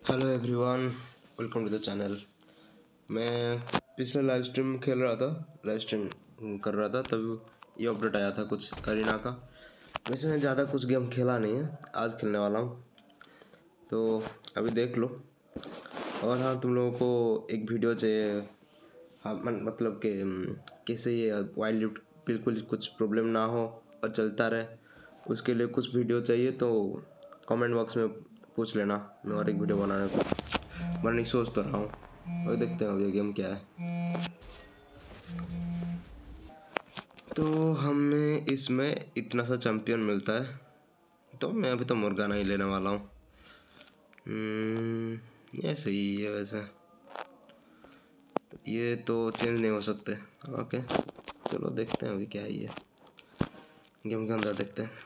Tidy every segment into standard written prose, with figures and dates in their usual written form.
Hello everyone, welcome to the channel. मैं पिछले live stream खेल रहा था, लाइव स्ट्रीम कर रहा था, तब ये अपडेट आया था कुछ करीना का। वैसे मैं ज़्यादा कुछ गेम खेला नहीं है, आज खेलने वाला हूँ, तो अभी देख लो। और हाँ, तुम लोगों को एक वीडियो चाहिए, हाँ मतलब कि कैसे ये वाइल्ड लूट बिल्कुल कुछ प्रॉब्लम ना हो और चलता रहे, उसके लिए कुछ वीडियो चाहिए तो कमेंट बॉक्स में पूछ लेना, मैं और एक वीडियो बनाने को बनने की सोच तो रहा हूँ। और देखते हैं अब ये गेम क्या है। तो हमें इसमें इतना सा चैंपियन मिलता है, तो मैं अभी तो मुर्गा नहीं लेने वाला हूँ। ये सही है वैसे, ये तो चेंज नहीं हो सकते। ओके चलो देखते हैं अभी क्या है ये गेम के अंदर, देखते हैं।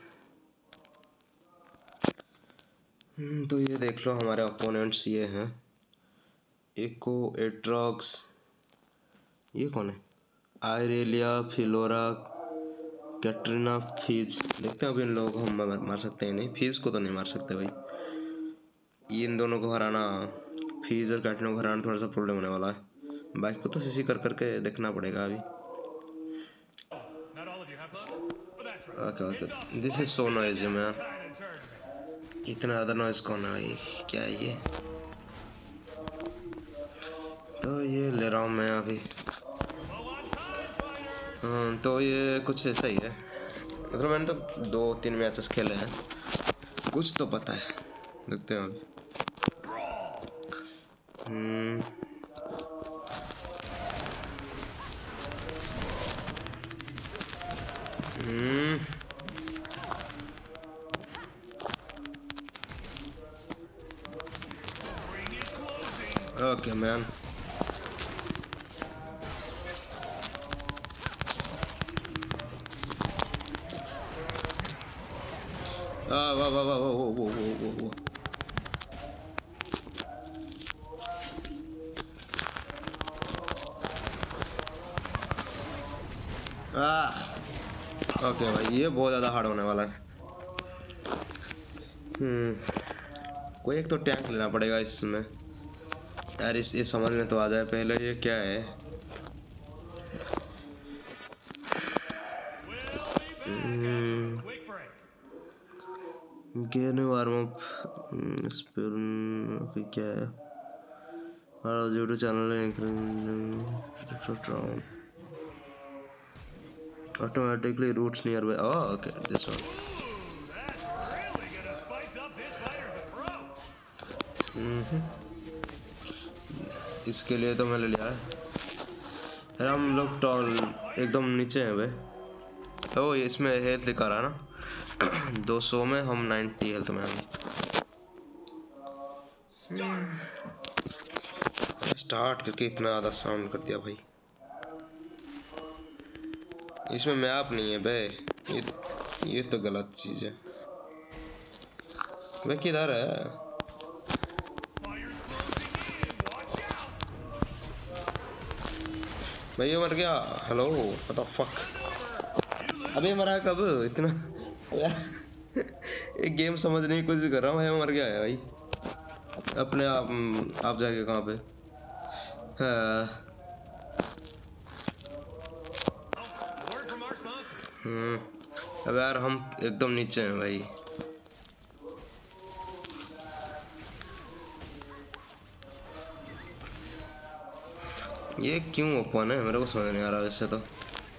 तो ये देख लो, हमारे अपोनेंट्स ये हैं, एको, एट्रॉक्स, ये कौन है, आयरेलिया, फिलोरा, कैटरीना, फीज। देखते हैं अभी इन लोगों को हम मार सकते हैं नहीं, फीज को तो नहीं मार सकते भाई। ये इन दोनों को हराना, फीज और कैटरीना को हराना थोड़ा सा प्रॉब्लम होने वाला है। बाइक को तो सीसी कर करके देखना पड़ेगा अभी। Okay okay, this is so noisy man, इतना ज़्यादा नॉइज कौन है भाई, क्या है ये। तो ये ले रहा हूँ मैं अभी। तो ये कुछ ऐसा ही है, मतलब मैंने तो 2-3 मैचेस खेले हैं, कुछ तो पता है, देखते हैं अभी। ओके मैन, वाह वाह वाह वाह, वो ओके भाई, ये बहुत ज़्यादा हार्ड होने वाला है। कोई एक तो टैंक लेना पड़ेगा इसमें यार, ये समझ में तो आ जाए पहले ये क्या है। गेन वार्म अप क्या है, YouTube channel automatically routes nearby. Oh, okay, this one. इसके लिए तो मैं ले लिया है। हम लोग टॉल एकदम नीचे हैं भाई। ओ इसमें हेल्थ दिखा रहा है ना 200 में, हम 90 हेल्थ में हैं। स्टार्ट करके इतना ज़्यादा साउंड कर दिया भाई। इसमें मैप नहीं है बे, ये तो गलत चीज़ है। वे किधर है? भाई ये मर गया। हेलो व्हाट द फक, अबे मरा कब इतना एक गेम समझने की कोशिश कर रहा हूँ, मैं मर गया है भाई अपने आप जाके कहाँ पे। हाँ। अब यार हम एकदम नीचे हैं भाई। ये क्यों ओपन है, मेरे को समझ नहीं आ रहा वैसे तो।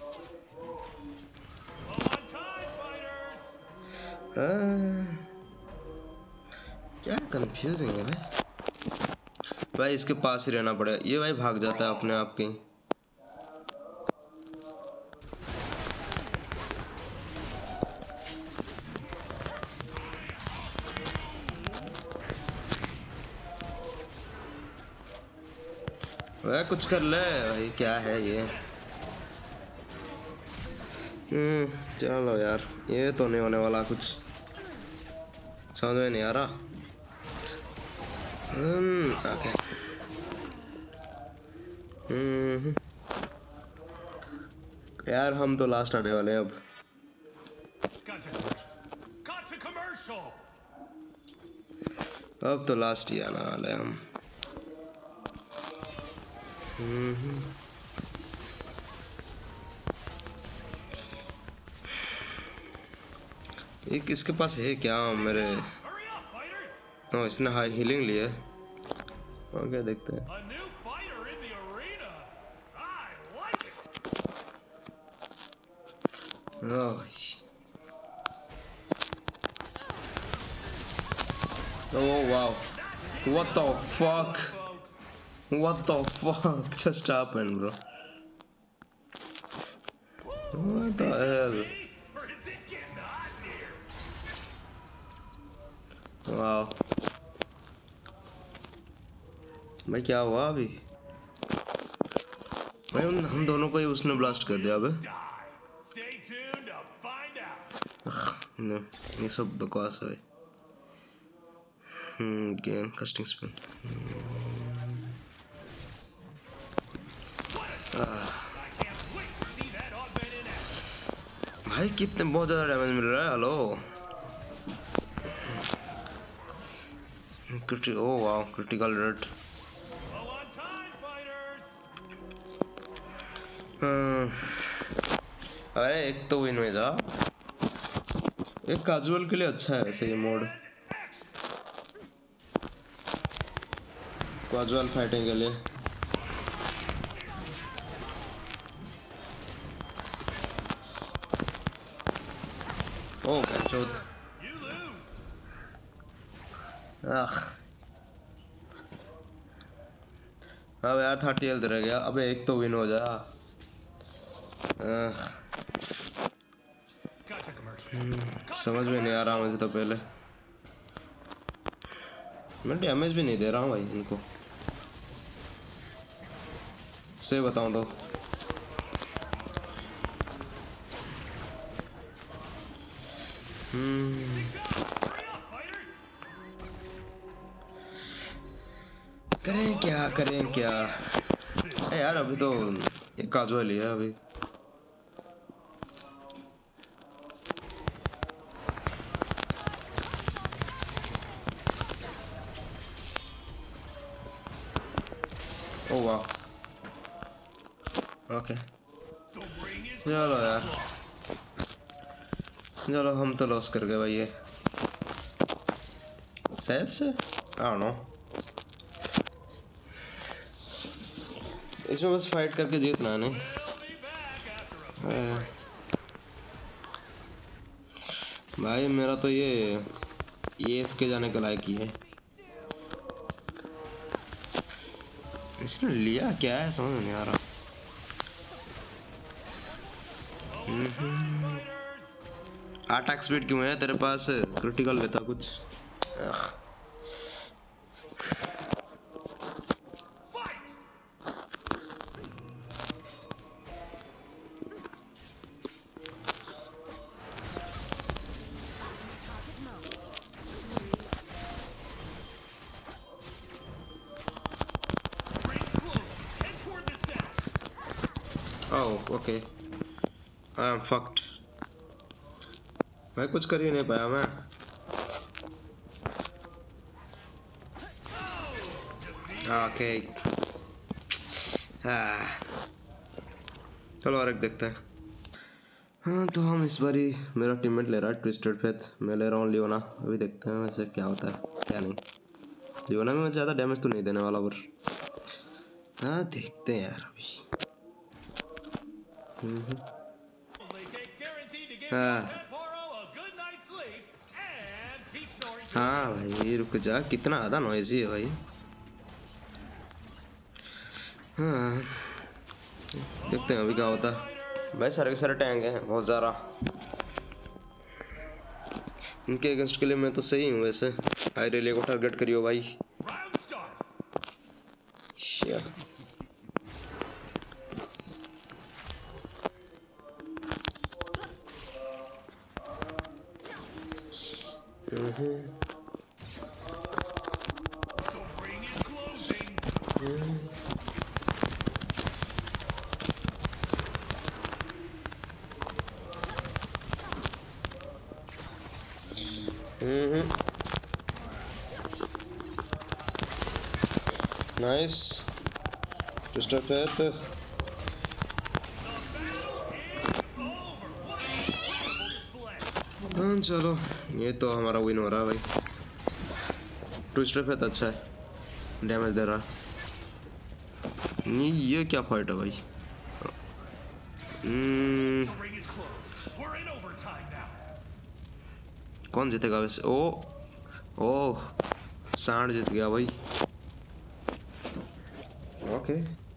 क्या कंफ्यूजिंग है भाई, इसके पास ही रहना पड़ेगा। ये भाई भाग जाता है अपने आप कहीं। वह कुछ कर ले भाई, क्या है ये। चलो यार, ये तो नहीं होने वाला कुछ, समझ में नहीं आ रहा। ओके। यार हम तो लास्ट आने वाले हैं अब। अब तो लास्ट ही आने वाले हम। एक इसके पास है क्या मेरे? ओ, इसने हाई हीलिंग ली है। ओके, देखते हैं। Oh wow, what the fuck? What the fuck just happened, bro? What the hell? Wow. भाई क्या हुआ अभी? भाई हम दोनों को ही उसने ब्लास्ट कर दिया अबे। ये सब बकवास है। Game casting spin. भाई कितने बहुत ज्यादा डैमेज मिल रहा है। हेलो ओ वाह, क्रिटिकल रेट। अरे एक तो विन हुआ। एक कैजुअल के लिए अच्छा है वैसे ये मोड, कैजुअल फाइटिंग के लिए। ओ चौथ। अब यार 30 हेल्थ रह गया। अबे एक तो विन हो जा। समझ में नहीं आ रहा मुझे तो। पहले मैं डैमेज भी नहीं दे रहा हूँ भाई इनको, से बताऊँ तो। करें क्या यार? अभी तो ये काजुअल ही है अभी। ओ वाह, ओके चलो यार, चलो हम तो लॉस कर गए भाई ये शायद से। आई डोंट नो, इसमें बस फाइट करके जीतना है नहीं। भाई मेरा तो ये एफ के जाने का लायक ही है। इसने लिया क्या है समझ नहीं आ रहा। अटैक स्पीड क्यों है तेरे पास? क्रिटिकल लेता कुछ। Oh okay, I am fucked. मैं कुछ कर ही नहीं पाया मैं। ओके चलो और एक देखते हैं। हाँ तो हम इस बारी मेरा टीममेट ले रहा है ट्विस्टेड फेथ, मैं ले रहा हूँ लियोना। अभी देखते हैं वैसे क्या होता है क्या नहीं। लियोना में ज़्यादा डैमेज तो नहीं देने वाला पर हाँ देखते हैं यार अभी। हाँ भाई रुक जा, कितना ज़्यादा नॉइजी है भाई। हाँ देखते हैं अभी क्या होता है। भाई सारे के सारे टैंक हैं बहुत ज़्यादा, इनके अगेंस्ट के लिए मैं तो सही हूँ वैसे। आई रेले को टारगेट करियो भाई। Nice twister faith. हाँ चलो, ये तो हमारा विन हो रहा है भाई। ट्विस्टर फेथ अच्छा है, डैमेज दे रहा है। नहीं ये क्या फाइट है भाई। कौन जीतेगा वैसे? ओ ओ सांड जीत गया भाई। Okay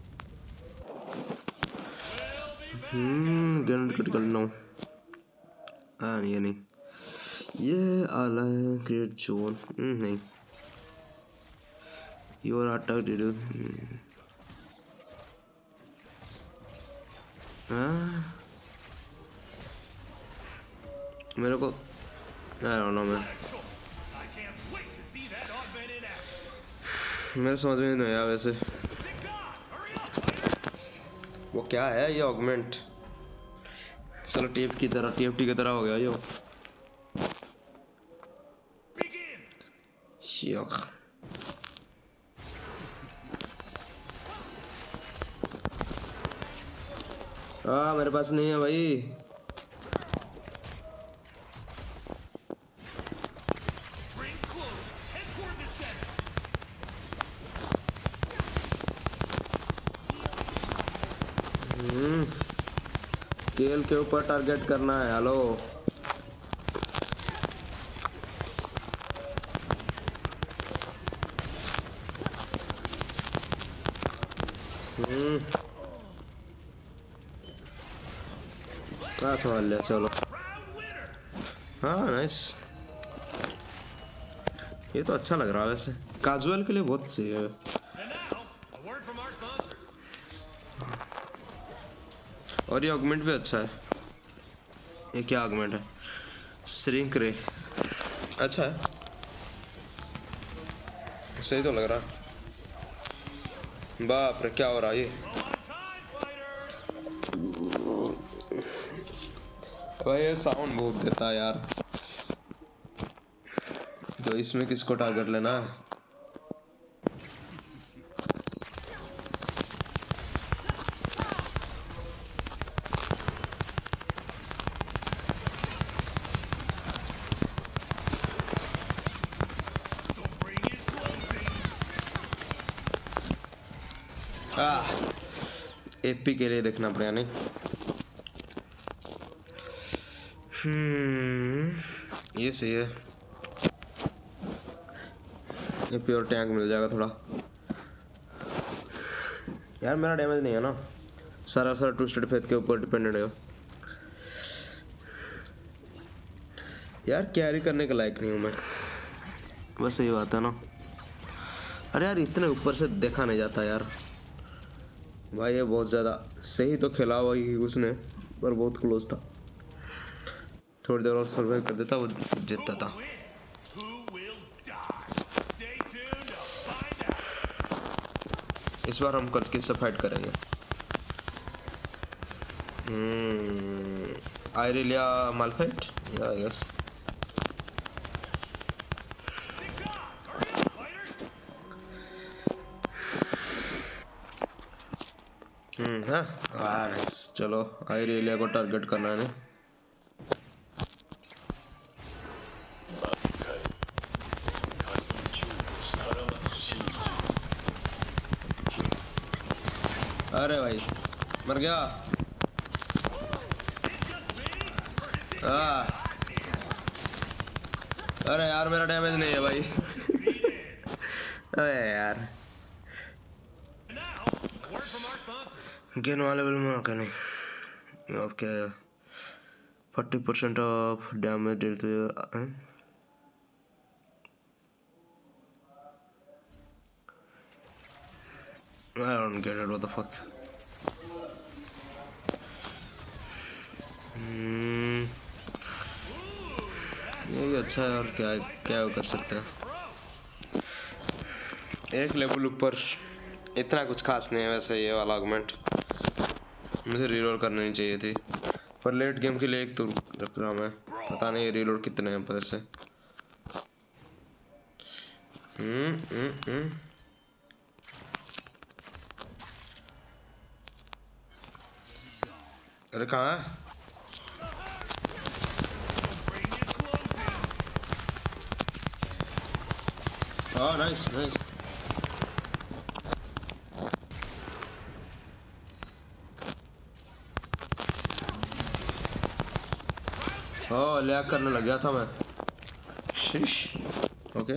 grand critical no. हाँ ये नहीं, ये आला है क्रिएट जोन। नहीं योर अटैक डिड। मेरे को आई डोंट नो मैं, मेरे समझ में नहीं आया वैसे। वो क्या है ये ऑगमेंट? चलो टीएफटी की तरह हो गया यो। शियोक मेरे पास नहीं है भाई। स्केल के ऊपर टारगेट करना है। हेलो सवाल लिया चलो। हाँ नाइस, ये तो अच्छा लग रहा है वैसे, कैजुअल के लिए बहुत सही है। और ये ऑगमेंट भी अच्छा है। ये क्या ऑगमेंट है? श्रिंक रे, अच्छा है, सही तो लग रहा। बाप रे क्या हो रहा है ये भाई, ये साउंड बहुत देता है यार। तो इसमें किसको टारगेट लेना है? एपी के लिए देखना पड़ेगा नहीं। ये सही है, ये प्योर टैंक मिल जाएगा थोड़ा। यार मेरा डैमेज नहीं है ना, सारा ट्विस्टेड फेथ के ऊपर डिपेंडेंट है। यार कैरी करने के लायक नहीं हूँ मैं, बस यही बात है ना। अरे यार इतने ऊपर से देखा नहीं जाता यार भाई। ये बहुत ज़्यादा सही तो खेला भाई उसने, पर बहुत क्लोज था। थोड़ी देर और सर्वाइव कर देता वो जीतता था। इस बार हम कल किससे फाइट करेंगे? आयरिलिया मालफाइट या आई गेस। हाँ नाइस, चलो आयरिलिया को टारगेट करना है। अरे भाई मर गया। अरे यार मेरा डैमेज नहीं है भाई। अरे यार गेन वाले लेवल में क्या नहीं। अब क्या है? 40% of damage dealt with I don't get it, what the fuck. ये अच्छा है, और क्या क्या कर सकते हैं। एक लेवल ऊपर, इतना कुछ खास नहीं है वैसे ये वाला आर्गुमेंट। मुझे रीलोड करनी नहीं चाहिए थी, पर लेट गेम के लिए एक तो रख रहा मैं। पता नहीं रीलोड कितने हैं पर से। अरे कहाँ है? हाँ नाइस नाइस। हाँ लैग करने लग गया था मैं। शीश। ओके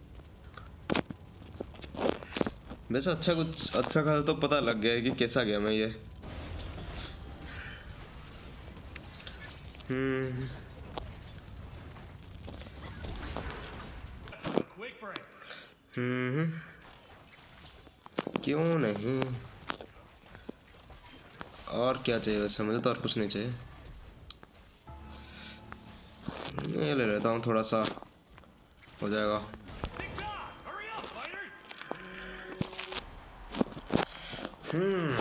वैसे अच्छा कुछ अच्छा खासा तो पता लग गया है कि कैसा गेम है ये। हम्म हम्म क्यों नहीं। और क्या चाहिए वैसे? मुझे तो और कुछ नहीं चाहिए। ये ले लेता हूँ थोड़ा सा हो जाएगा। हम्म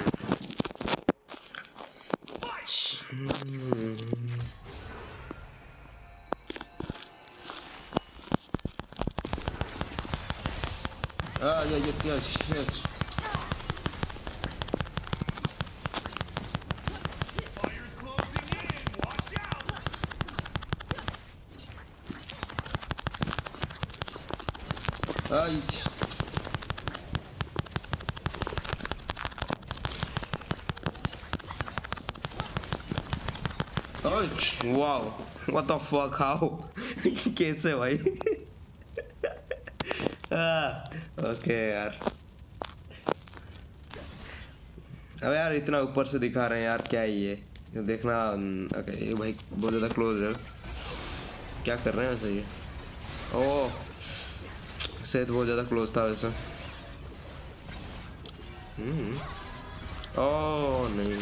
ये क्या shit? I wow what the fuck how कैसे भाई? ओके यार। अब यार इतना ऊपर से दिखा रहे हैं यार, क्या है ये देखना। ओके ये भाई बहुत ज़्यादा क्लोज है। क्या कर रहे हैं वैसे ये? ओह शायद बहुत ज़्यादा क्लोज था वैसे। ओह नहीं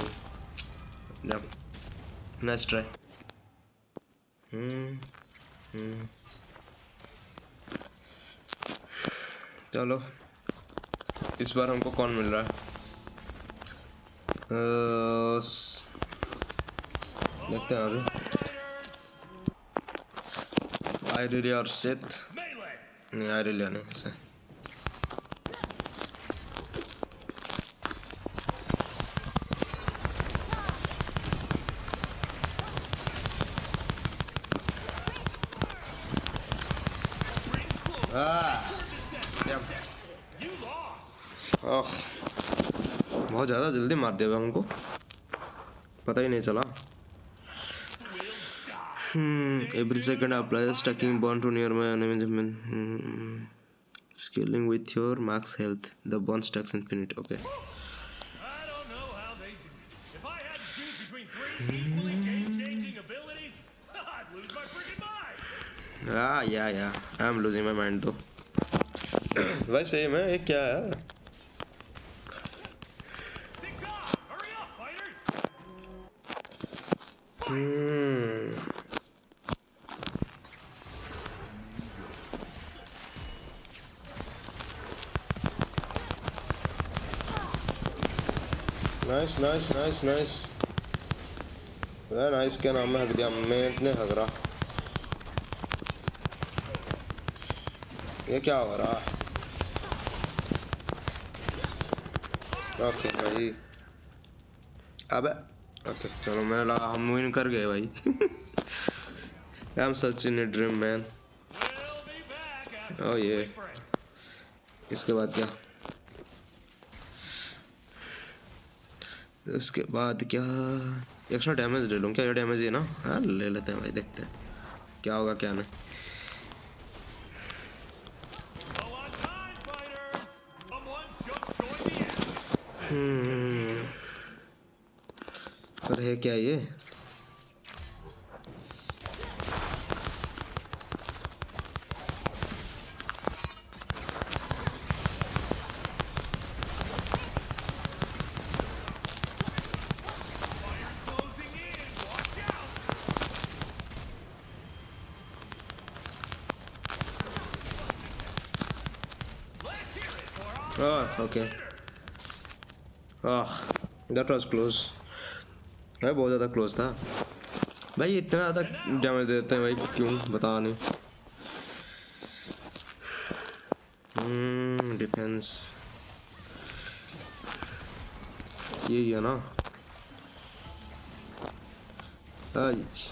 नेक्स्ट ट्राई। हम्म चलो इस बार हमको कौन मिल रहा है? देखते हैं अभी। आयरिलिया और सेथ नहीं, आयरिलिया नहीं से। ओह बहुत ज़्यादा जल्दी मार दिया हमको, पता ही नहीं चला। Every second apply stacking bond to near my enemy. Scaling with your max health. The bond stacks infinite. Okay. I don't know how they do it. If I had to choose between three equally game-changing abilities, I'd lose my freaking mind. Yeah. I'm losing my mind though. भाई सही में ये क्या है? Hurry up, fighters! Nice nice क्या नाम है? हक दिया मैं इतने हक रहा। ये क्या हो रहा? ओके भाई अबे ओके चलो मैं लगा हम विन कर गए भाई। I'm such in a dream man। ओ ये इसके बाद क्या? इसके बाद क्या? एक्स्ट्रा डैमेज ले लूँ क्या? ये डैमेज है ना? हाँ ले लेते हैं भाई, देखते हैं क्या होगा क्या नहीं। पर है क्या ये? ओके दैट वाज क्लोज भाई, बहुत ज़्यादा क्लोज था भाई। इतना ज़्यादा डैमेज देते हैं भाई, क्यों बता नहीं। डिफेंस यही है ना? Aish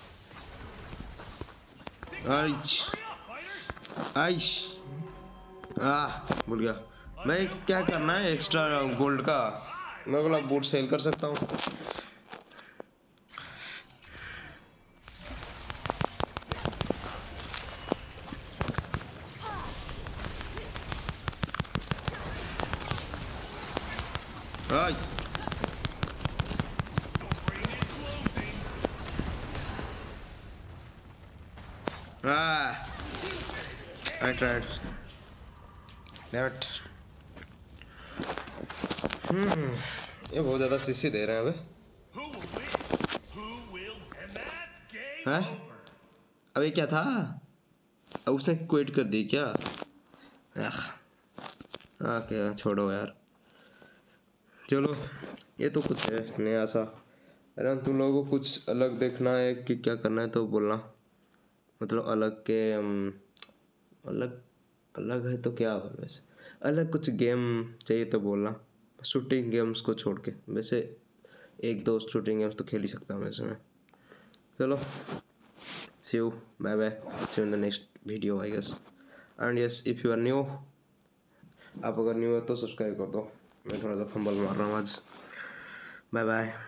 Aish Hurry up, fighters! Aish भूल गया मैं क्या करना है एक्स्ट्रा गोल्ड का मैं बोला बूट सेल कर सकता हूँ आई I tried. Damn it. ये बहुत ज़्यादा सीसी दे रहे हैं अबे Who will win? Who will? And that's game हैं over. अबे क्या था अब उसने क्विट कर दी क्या क्या छोड़ो यार चलो ये तो कुछ है नया सा अरे तुम लोगों को कुछ अलग देखना है कि क्या करना है तो बोलना मतलब अलग के अलग अलग है तो क्या होगा वैसे अलग कुछ गेम चाहिए तो बोलना शूटिंग गेम्स को छोड़ के वैसे एक दो शूटिंग गेम्स तो खेल ही सकता हूँ वैसे मैं चलो see you bye bye see you in the next video I guess and yes if you are new आप अगर न्यू हो तो सब्सक्राइब कर दो मैं थोड़ा सा फंबल मार रहा हूँ आज बाय बाय